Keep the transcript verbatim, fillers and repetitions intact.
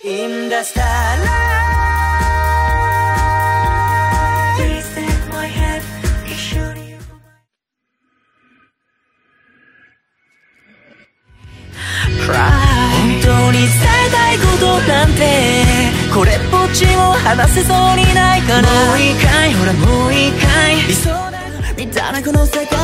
In the starlight, please take my hand, 一緒にCry 本当に伝えたいことなんてこれっぽっちも話せそうにないかなもう一回ほらもう一回理想だみたいなこの世界